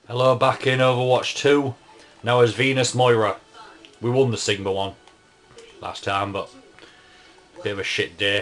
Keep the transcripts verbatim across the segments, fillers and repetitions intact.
Hello, back in Overwatch two. Now as Venus Moira. We won the Sigma one last time, but bit of a shit day.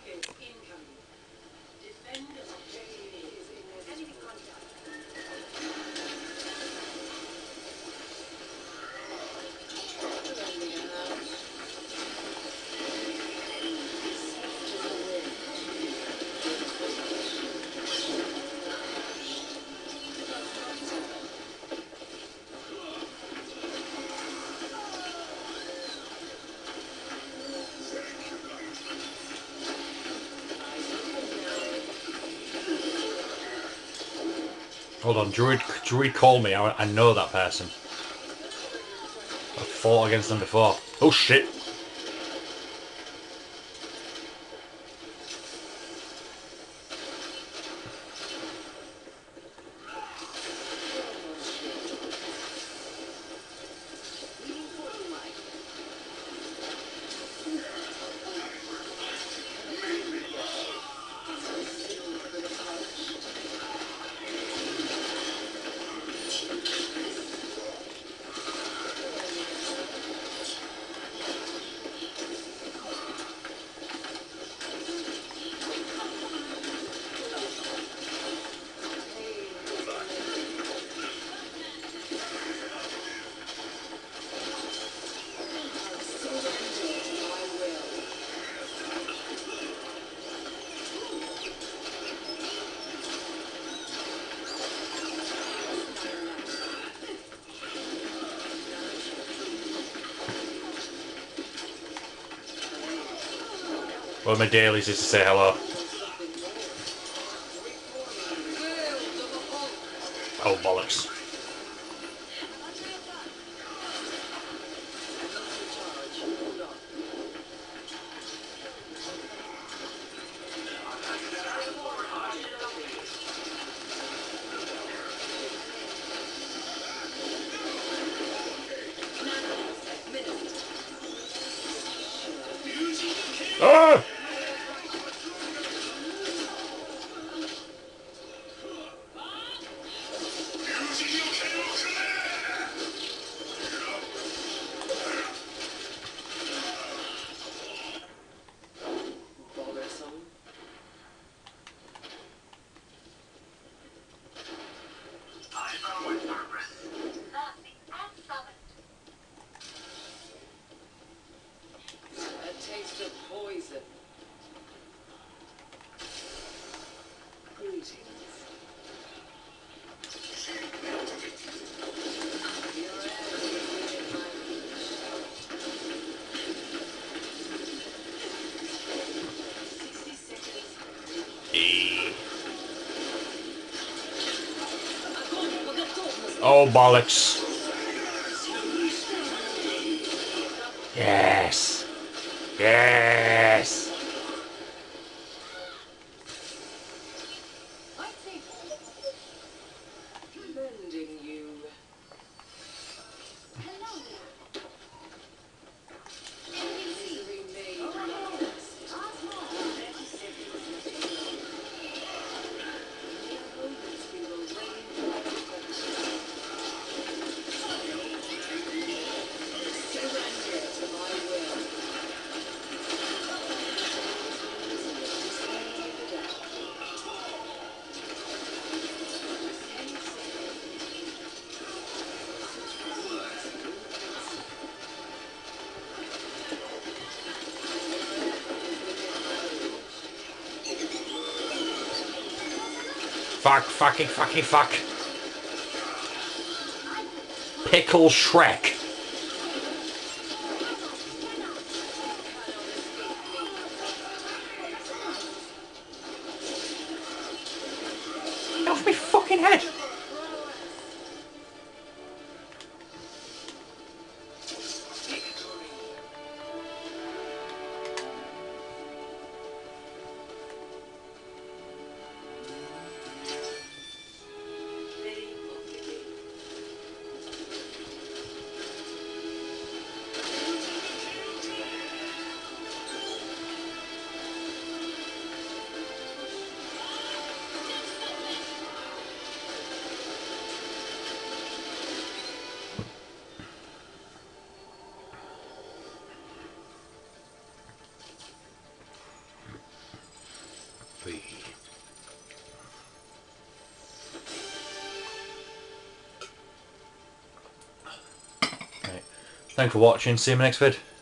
Hold on, Druid, Druid called me. I, I know that person. I've fought against them before. Oh shit! Well, my dailies is to say hello. Oh bollocks! Ah! A taste of poison. Greetings. E. Oh bollocks! Yes! Yes! Mending you. Misery made manifest. Mere moments we will reign perfection. Surrender to my will. Fuck, fucky, fucky, fuck. Pickle Shrek. Get off my fucking head! coffee. Right. Thanks for watching. See you in my next vid.